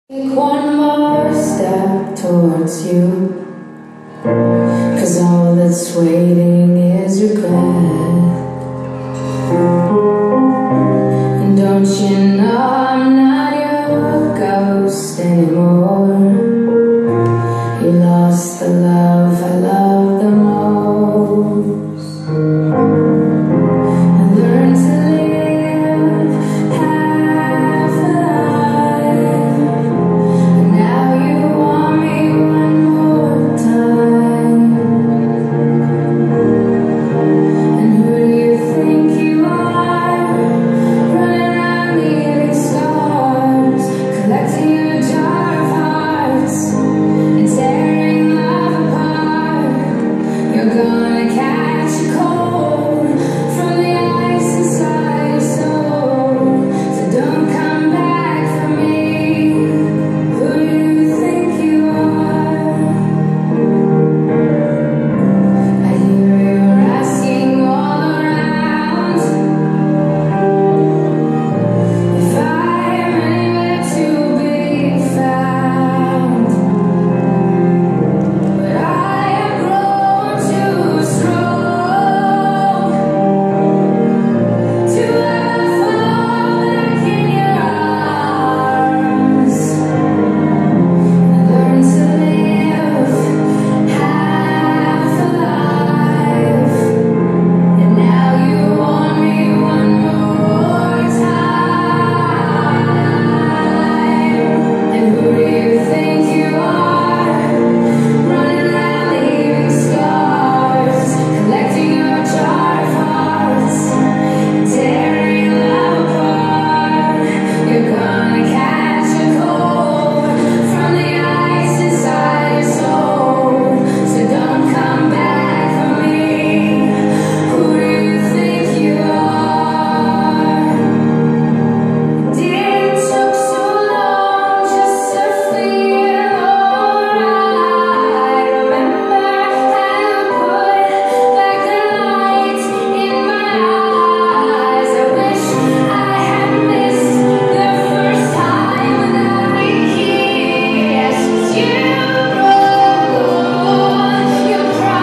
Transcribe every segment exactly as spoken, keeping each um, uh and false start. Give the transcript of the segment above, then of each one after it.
Take one more step towards you, 'cause all that's waiting is regret. And don't you know I'm not your ghost anymore? You lost the love I love the most. I learned to live half alive, and now you want me one more time. And who do you think you are, running around leaving scars, collecting your jar of hearts and tearing love apart? You're gonna catch a cold from the ice inside your soul, so don't come back for me. Who do you think you are? I hear you're asking all around if I'm anywhere to be found, but I have grown too strong to ever fall back in your arms. I learned to live half alive, and now you want me one more time. And who do you think you are, running around leaving scars, collecting your jar of hearts, tearing love apart? You're gonna catch a cold from the ice inside your soul, so don't come back for me. Who do you think you are? Didn't took so long just to feel alright. Remember how you put back the light in my eyes? I wish I had missed the first time without a kiss. 'Cause you broke all your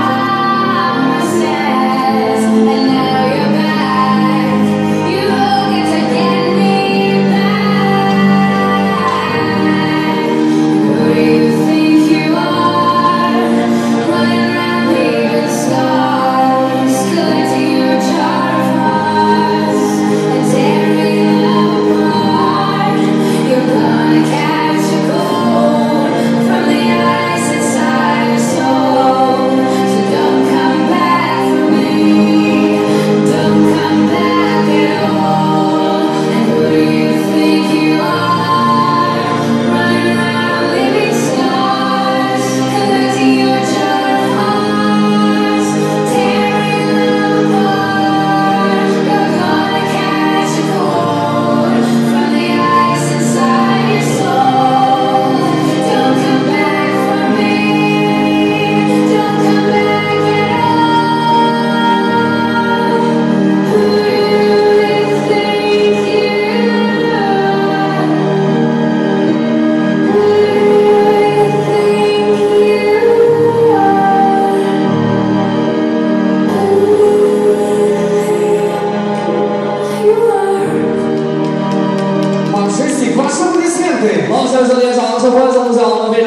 promises, and now you're back. You get to get me back. Who do you think you are, running around leaving scars, collecting your jar of hearts and tearing love apart? You're gonna catch a cold from the ice inside your soul, so don't come back for me. Don't come back at all. And who do you think you are, running around leaving scars, collecting your jar of hearts, tearing love apart? You're gonna catch a cold from the ice inside your soul. Don't come back for me. Don't come back at all. Who do you think you are? Who do you think you are? Who do you think you are? 往十喜欢胜利线队，好，现在这里场是观众场的非常。